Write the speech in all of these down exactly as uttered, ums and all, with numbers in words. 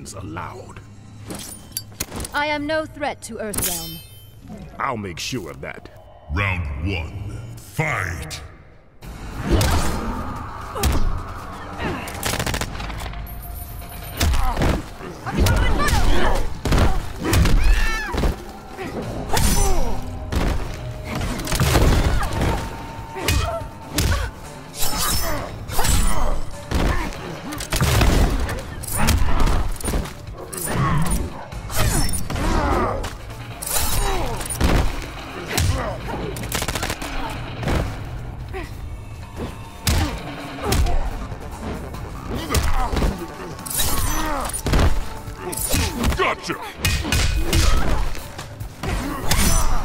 civilians allowed. I am no threat to Earthrealm. I'll make sure of that. Round one, fight! Gotcha!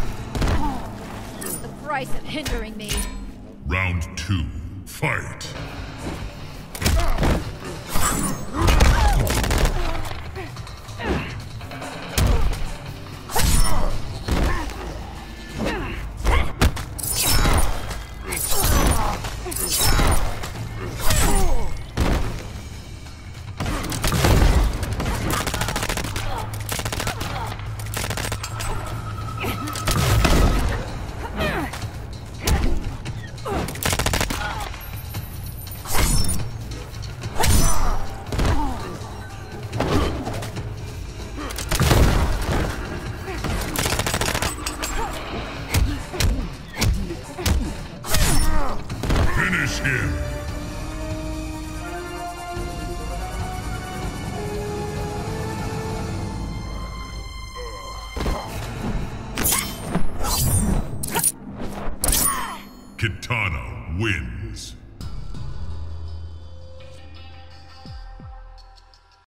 The price of hindering me. Round two, fight!